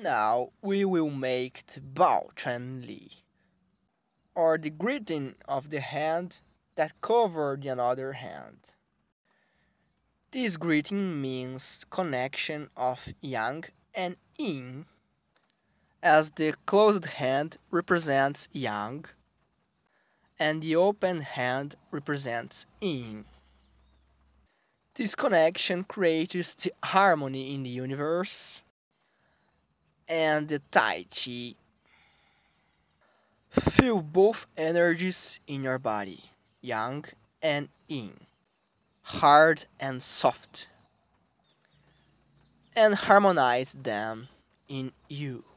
Now we will make the Bao Quan Li, or the greeting of the hand that covered the other hand. This greeting means connection of yang and yin, as the closed hand represents yang and the open hand represents yin. This connection creates the harmony in the universe and the Tai Chi. Feel both energies in your body, yang and yin, hard and soft, and harmonize them in you.